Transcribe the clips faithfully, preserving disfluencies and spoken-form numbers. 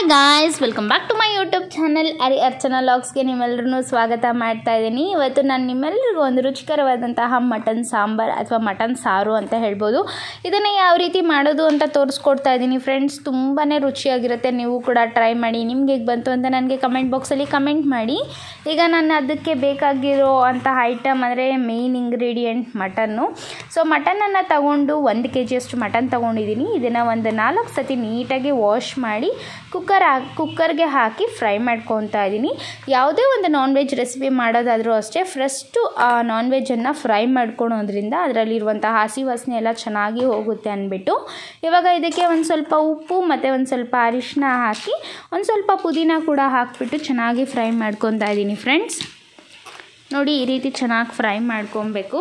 Hi guys, welcome back to my YouTube channel Ari Archana ವ್ಲಾಗ್ಸ್ಗೆ ನಿಮ್ಮೆಲ್ಲರೂ ಸ್ವಾಗತ ಮಾಡ್ತಾ ಇದ್ದೀನಿ. ಇವತ್ತು ನಾನು ನಿಮ್ಮೆಲ್ಲರಿಗೂ ಒಂದು ರುಚಿಕರವಾದಂತಹ ಮಟನ್ ಸಾಂಬಾರ್ ಅಥವಾ ಮಟನ್ ಸಾರು ಅಂತ ಹೇಳ್ಬೋದು. ಇದನ್ನು ಯಾವ ರೀತಿ ಮಾಡೋದು ಅಂತ ತೋರಿಸ್ಕೊಡ್ತಾ ಇದ್ದೀನಿ ಫ್ರೆಂಡ್ಸ್. ತುಂಬಾ ರುಚಿಯಾಗಿರುತ್ತೆ, ನೀವು ಕೂಡ ಟ್ರೈ ಮಾಡಿ. ನಿಮ್ಗೆ ಹೇಗೆ ಬಂತು ಅಂತ ನನಗೆ ಕಮೆಂಟ್ ಬಾಕ್ಸಲ್ಲಿ ಕಮೆಂಟ್ ಮಾಡಿ. ಈಗ ನಾನು ಅದಕ್ಕೆ ಬೇಕಾಗಿರೋ ಅಂತಹ ಐಟಮ್ ಅಂದರೆ ಮೇಯ್ನ್ ಇಂಗ್ರೀಡಿಯೆಂಟ್ ಮಟನ್ನು. ಸೊ ಮಟನನ್ನು ತಗೊಂಡು ಒಂದು ಕೆ ಜಿಯಷ್ಟು ಮಟನ್ ತೊಗೊಂಡಿದ್ದೀನಿ. ಇದನ್ನು ಒಂದು ನಾಲ್ಕು ಸತಿ ನೀಟಾಗಿ ವಾಶ್ ಮಾಡಿ ಕುಕ್ಕರ್ ಹಾಕಿ ಕುಕ್ಕರ್ಗೆ ಹಾಕಿ ಫ್ರೈ ಮಾಡ್ಕೊತಾ ಇದ್ದೀನಿ. ಯಾವುದೇ ಒಂದು ನಾನ್ ವೆಜ್ ರೆಸಿಪಿ ಮಾಡೋದಾದರೂ ಅಷ್ಟೇ, ಫಸ್ಟು ಆ ನಾನ್ ವೆಜ್ಜನ್ನು ಫ್ರೈ ಮಾಡ್ಕೊಳೋದ್ರಿಂದ ಅದರಲ್ಲಿರುವಂಥ ಹಸಿ ವಾಸನೆ ಎಲ್ಲ ಚೆನ್ನಾಗಿ ಹೋಗುತ್ತೆ ಅಂದ್ಬಿಟ್ಟು ಇವಾಗ ಇದಕ್ಕೆ ಒಂದು ಸ್ವಲ್ಪ ಉಪ್ಪು ಮತ್ತು ಒಂದು ಸ್ವಲ್ಪ ಅರಿಶಿನ ಹಾಕಿ ಒಂದು ಸ್ವಲ್ಪ ಪುದೀನ ಕೂಡ ಹಾಕಿಬಿಟ್ಟು ಚೆನ್ನಾಗಿ ಫ್ರೈ ಮಾಡ್ಕೊತಾ ಇದ್ದೀನಿ ಫ್ರೆಂಡ್ಸ್. ನೋಡಿ, ಈ ರೀತಿ ಚೆನ್ನಾಗಿ ಫ್ರೈ ಮಾಡ್ಕೊಬೇಕು.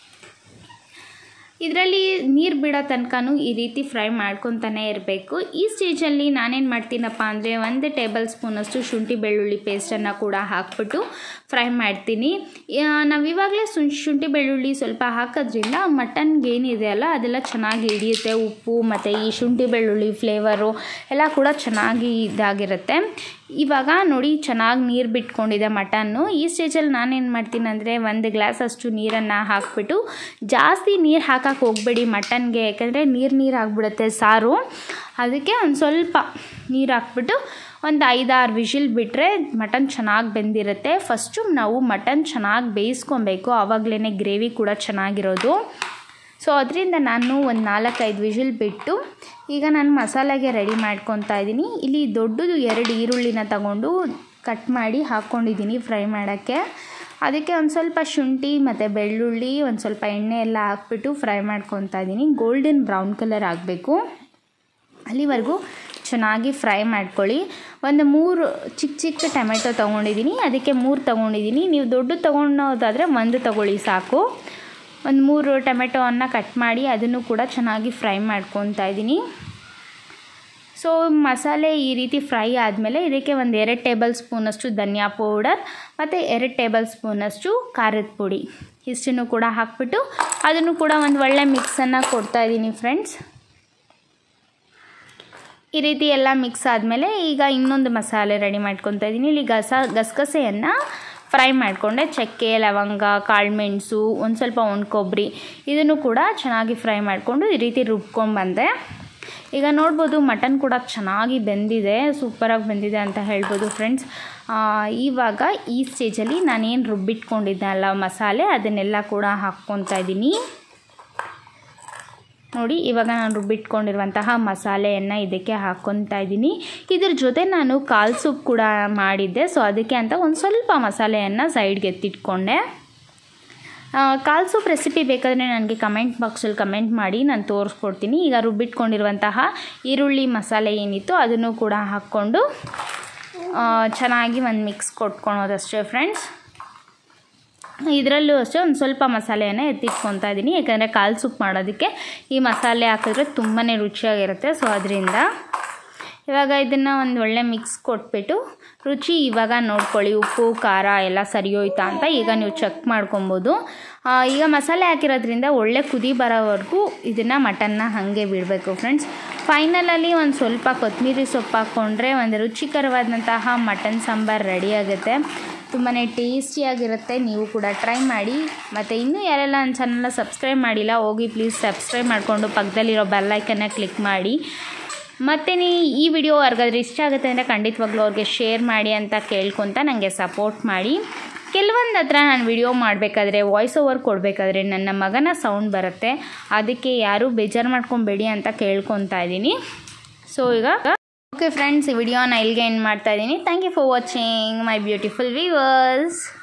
ಇದರಲ್ಲಿ ನೀರು ಬಿಡೋ ತನಕನೂ ಈ ರೀತಿ ಫ್ರೈ ಮಾಡ್ಕೊತಾನೆ ಇರಬೇಕು. ಈ ಸ್ಟೇಜಲ್ಲಿ ನಾನೇನು ಮಾಡ್ತೀನಪ್ಪ ಅಂದರೆ ಒಂದು ಟೇಬಲ್ ಸ್ಪೂನಷ್ಟು ಶುಂಠಿ ಬೆಳ್ಳುಳ್ಳಿ ಪೇಸ್ಟನ್ನು ಕೂಡ ಹಾಕ್ಬಿಟ್ಟು ಫ್ರೈ ಮಾಡ್ತೀನಿ. ನಾವು ಇವಾಗಲೇ ಶುಂಠಿ ಬೆಳ್ಳುಳ್ಳಿ ಸ್ವಲ್ಪ ಹಾಕೋದ್ರಿಂದ ಮಟನ್ಗೆ ಏನಿದೆ ಅಲ್ಲ ಅದೆಲ್ಲ ಚೆನ್ನಾಗಿ ಹಿಡಿಯುತ್ತೆ. ಉಪ್ಪು ಮತ್ತು ಈ ಶುಂಠಿ ಬೆಳ್ಳುಳ್ಳಿ ಫ್ಲೇವರು ಎಲ್ಲ ಕೂಡ ಚೆನ್ನಾಗಿ ಇದಾಗಿರುತ್ತೆ. ಇವಾಗ ನೋಡಿ, ಚೆನ್ನಾಗಿ ನೀರು ಬಿಟ್ಕೊಂಡಿದೆ ಮಟನ್ನು. ಈ ಸ್ಟೇಜಲ್ಲಿ ನಾನೇನು ಮಾಡ್ತೀನಿ ಅಂದರೆ ಒಂದು ಗ್ಲಾಸ್ ಅಷ್ಟು ನೀರನ್ನು ಹಾಕ್ಬಿಟ್ಟು, ಜಾಸ್ತಿ ನೀರು ಹಾಕಕ್ಕೆ ಹೋಗಬೇಡಿ ಮಟನ್ಗೆ, ಯಾಕಂದರೆ ನೀರು ನೀರು ಆಗಿಬಿಡುತ್ತೆ ಸಾರು. ಅದಕ್ಕೆ ಒಂದು ಸ್ವಲ್ಪ ನೀರು ಹಾಕ್ಬಿಟ್ಟು ಒಂದು ಐದಾರು ವಿಷಿಲ್ ಬಿಟ್ಟರೆ ಮಟನ್ ಚೆನ್ನಾಗಿ ಬೆಂದಿರುತ್ತೆ. ಫಸ್ಟು ನಾವು ಮಟನ್ ಚೆನ್ನಾಗಿ ಬೇಯಿಸ್ಕೊಬೇಕು, ಆವಾಗಲೇ ಗ್ರೇವಿ ಕೂಡ ಚೆನ್ನಾಗಿರೋದು. ಸೊ ಅದರಿಂದ ನಾನು ಒಂದು ನಾಲ್ಕೈದು ವಿಷಿಲ್ ಬಿಟ್ಟು ಈಗ ನಾನು ಮಸಾಲೆಗೆ ರೆಡಿ ಮಾಡ್ಕೊತಾ ಇದ್ದೀನಿ. ಇಲ್ಲಿ ದೊಡ್ಡದು ಎರಡು ಈರುಳ್ಳಿನ ತಗೊಂಡು ಕಟ್ ಮಾಡಿ ಹಾಕ್ಕೊಂಡಿದ್ದೀನಿ ಫ್ರೈ ಮಾಡೋಕ್ಕೆ. ಅದಕ್ಕೆ ಒಂದು ಸ್ವಲ್ಪ ಶುಂಠಿ ಮತ್ತು ಬೆಳ್ಳುಳ್ಳಿ ಒಂದು ಸ್ವಲ್ಪ ಎಣ್ಣೆ ಎಲ್ಲ ಹಾಕ್ಬಿಟ್ಟು ಫ್ರೈ ಮಾಡ್ಕೊತಾ ಇದ್ದೀನಿ. ಗೋಲ್ಡನ್ ಬ್ರೌನ್ ಕಲರ್ ಆಗಬೇಕು, ಅಲ್ಲಿವರೆಗೂ ಚೆನ್ನಾಗಿ ಫ್ರೈ ಮಾಡ್ಕೊಳ್ಳಿ. ಒಂದು ಮೂರು ಚಿಕ್ಕ ಚಿಕ್ಕ ಟೊಮೆಟೊ ತೊಗೊಂಡಿದ್ದೀನಿ, ಅದಕ್ಕೆ ಮೂರು ತೊಗೊಂಡಿದ್ದೀನಿ. ನೀವು ದೊಡ್ಡ ತೊಗೊಳೋದಾದರೆ ಒಂದು ತೊಗೊಳ್ಳಿ ಸಾಕು. ಒಂದು ಮೂರು ಟೊಮೆಟೊವನ್ನು ಕಟ್ ಮಾಡಿ ಅದನ್ನು ಕೂಡ ಚೆನ್ನಾಗಿ ಫ್ರೈ ಮಾಡ್ಕೊತಾ ಇದ್ದೀನಿ. ಸೊ ಮಸಾಲೆ ಈ ರೀತಿ ಫ್ರೈ ಆದಮೇಲೆ ಇದಕ್ಕೆ ಒಂದು ಎರಡು ಟೇಬಲ್ ಸ್ಪೂನಷ್ಟು ಧನಿಯಾ ಪೌಡರ್ ಮತ್ತು ಎರಡು ಟೇಬಲ್ ಸ್ಪೂನಷ್ಟು ಖಾರದ ಪುಡಿ ಇಷ್ಟನ್ನು ಕೂಡ ಹಾಕ್ಬಿಟ್ಟು ಅದನ್ನು ಕೂಡ ಒಂದು ಒಳ್ಳೆ ಮಿಕ್ಸನ್ನು ಕೊಡ್ತಾಯಿದ್ದೀನಿ ಫ್ರೆಂಡ್ಸ್. ಈ ರೀತಿ ಎಲ್ಲ ಮಿಕ್ಸ್ ಆದಮೇಲೆ ಈಗ ಇನ್ನೊಂದು ಮಸಾಲೆ ರೆಡಿ ಮಾಡ್ಕೊತಾ ಇದ್ದೀನಿ. ಇಲ್ಲಿ ಗಸ ಗಸಗಸೆಯನ್ನು ಫ್ರೈ ಮಾಡಿಕೊಂಡೆ, ಚಕ್ಕೆ, ಲವಂಗ, ಕಾಳುಮೆಣಸು, ಒಂದು ಸ್ವಲ್ಪ ಒಣ ಕೊಬ್ಬರಿ ಇದನ್ನು ಕೂಡ ಚೆನ್ನಾಗಿ ಫ್ರೈ ಮಾಡಿಕೊಂಡು ಈ ರೀತಿ ರುಬ್ಕೊಂಡ್ಬಂದೆ. ಈಗ ನೋಡ್ಬೋದು ಮಟನ್ ಕೂಡ ಚೆನ್ನಾಗಿ ಬೆಂದಿದೆ, ಸೂಪರಾಗಿ ಬೆಂದಿದೆ ಅಂತ ಹೇಳ್ಬೋದು ಫ್ರೆಂಡ್ಸ್. ಇವಾಗ ಈ ಸ್ಟೇಜಲ್ಲಿ ನಾನೇನು ರುಬ್ಬಿಟ್ಕೊಂಡಿದ್ದೆನಲ್ಲ ಮಸಾಲೆ ಅದನ್ನೆಲ್ಲ ಕೂಡ ಹಾಕ್ಕೊತಾ ಇದ್ದೀನಿ. ನೋಡಿ, ಇವಾಗ ನಾನು ರುಬ್ಬಿಟ್ಕೊಂಡಿರುವಂತಹ ಮಸಾಲೆಯನ್ನು ಇದಕ್ಕೆ ಹಾಕ್ಕೊತಾ ಇದ್ದೀನಿ. ಇದ್ರ ಜೊತೆ ನಾನು ಕಾಲು ಸೂಪ್ ಕೂಡ ಮಾಡಿದ್ದೆ, ಸೊ ಅದಕ್ಕೆ ಅಂತ ಒಂದು ಸ್ವಲ್ಪ ಮಸಾಲೆಯನ್ನು ಸೈಡ್ಗೆ ಎತ್ತಿಟ್ಕೊಂಡೆ. ಕಾಲು ಸೂಪ್ ರೆಸಿಪಿ ಬೇಕಾದರೆ ನನಗೆ ಕಮೆಂಟ್ ಬಾಕ್ಸಲ್ಲಿ ಕಮೆಂಟ್ ಮಾಡಿ, ನಾನು ತೋರಿಸ್ಕೊಡ್ತೀನಿ. ಈಗ ರುಬ್ಬಿಟ್ಕೊಂಡಿರುವಂತಹ ಈರುಳ್ಳಿ ಮಸಾಲೆ ಏನಿತ್ತು ಅದನ್ನು ಕೂಡ ಹಾಕ್ಕೊಂಡು ಚೆನ್ನಾಗಿ ಒಂದು ಮಿಕ್ಸ್ ಕೊಟ್ಕೊಳೋದಷ್ಟೇ ಫ್ರೆಂಡ್ಸ್. ಇದರಲ್ಲೂ ಅಷ್ಟೇ ಒಂದು ಸ್ವಲ್ಪ ಮಸಾಲೆಯನ್ನು ಎತ್ತಿಟ್ಕೊತಾ ಇದ್ದೀನಿ, ಯಾಕಂದರೆ ಕಾಲು ಸೂಪ್ ಮಾಡೋದಕ್ಕೆ ಈ ಮಸಾಲೆ ಹಾಕಿದ್ರೆ ತುಂಬಾ ರುಚಿಯಾಗಿರುತ್ತೆ. ಸೊ ಅದರಿಂದ ಇವಾಗ ಇದನ್ನು ಒಂದು ಒಳ್ಳೆ ಮಿಕ್ಸ್ ಕೊಟ್ಬಿಟ್ಟು ರುಚಿ ಇವಾಗ ನೋಡ್ಕೊಳ್ಳಿ, ಉಪ್ಪು ಖಾರ ಎಲ್ಲ ಸರಿ ಹೋಯ್ತಾ ಅಂತ ಈಗ ನೀವು ಚೆಕ್ ಮಾಡ್ಕೊಬೋದು. ಈಗ ಮಸಾಲೆ ಹಾಕಿರೋದ್ರಿಂದ ಒಳ್ಳೆ ಕುದಿ ಬರೋವರೆಗೂ ಇದನ್ನು ಮಟನ್ನ ಹಾಗೆ ಬಿಡಬೇಕು ಫ್ರೆಂಡ್ಸ್. ಫೈನಲಲ್ಲಿ ಒಂದು ಸ್ವಲ್ಪ ಕೊತ್ತಂಬರಿ ಸೊಪ್ಪು ಹಾಕ್ಕೊಂಡ್ರೆ ಒಂದು ರುಚಿಕರವಾದಂತಹ ಮಟನ್ ಸಾಂಬಾರು ರೆಡಿಯಾಗುತ್ತೆ. ತುಂಬಾ ಟೇಸ್ಟಿಯಾಗಿರುತ್ತೆ, ನೀವು ಕೂಡ ಟ್ರೈ ಮಾಡಿ. ಮತ್ತು ಇನ್ನೂ ಯಾರೆಲ್ಲ ನನ್ನ ಚಾನಲ್ನ ಸಬ್ಸ್ಕ್ರೈಬ್ ಮಾಡಿಲ್ಲ, ಹೋಗಿ ಪ್ಲೀಸ್ ಸಬ್ಸ್ಕ್ರೈಬ್ ಮಾಡಿಕೊಂಡು ಪಕ್ಕದಲ್ಲಿರೋ ಬೆಲ್ಲೈಕನ್ನ ಕ್ಲಿಕ್ ಮಾಡಿ. ಮತ್ತು ನೀ ಈ ವಿಡಿಯೋ ಯಾರಿಗಾದ್ರೂ ಇಷ್ಟ ಆಗುತ್ತೆ ಅಂದರೆ ಖಂಡಿತವಾಗ್ಲೂ ಅವ್ರಿಗೆ ಶೇರ್ ಮಾಡಿ ಅಂತ ಕೇಳ್ಕೊತ ನನಗೆ ಸಪೋರ್ಟ್ ಮಾಡಿ. ಕೆಲವೊಂದು ಹತ್ರ ನಾನು ವಿಡಿಯೋ ಮಾಡಬೇಕಾದ್ರೆ ವಾಯ್ಸ್ ಓವರ್ ಕೊಡಬೇಕಾದ್ರೆ ನನ್ನ ಮಗನ ಸೌಂಡ್ ಬರುತ್ತೆ, ಅದಕ್ಕೆ ಯಾರೂ ಬೇಜಾರು ಮಾಡ್ಕೊಬೇಡಿ ಅಂತ ಕೇಳ್ಕೊತಾ ಇದ್ದೀನಿ. ಸೊ ಈಗ ಓಕೆ ಫ್ರೆಂಡ್ಸ್, ಈ ವಿಡಿಯೋನ ಇಲ್ಲಿಗೆ ಎಂಡ್ ಮಾಡ್ತಾ ಇದ್ದೀನಿ. Thank you for watching my beautiful viewers.